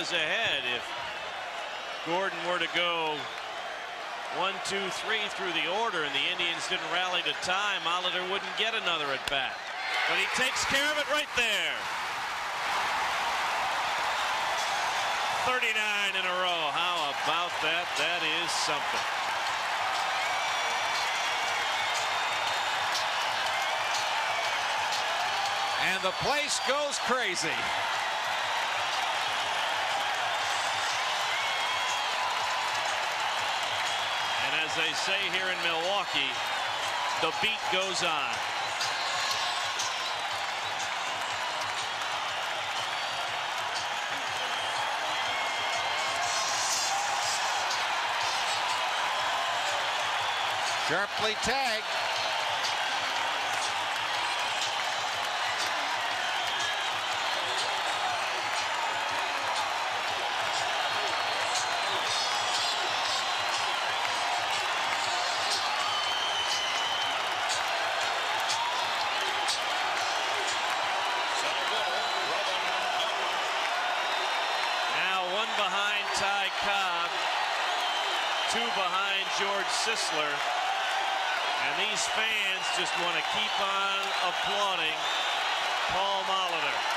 is ahead. If Gordon were to go 1, 2, 3 through the order and the Indians didn't rally to tie, Molitor wouldn't get another at bat. But he takes care of it right there. 39 in a row. How about that? That is something. And the place goes crazy. And as they say here in Milwaukee, the beat goes on. Sharply tagged. Now 1 behind Ty Cobb, 2 behind George Sisler. And these fans just want to keep on applauding Paul Molitor.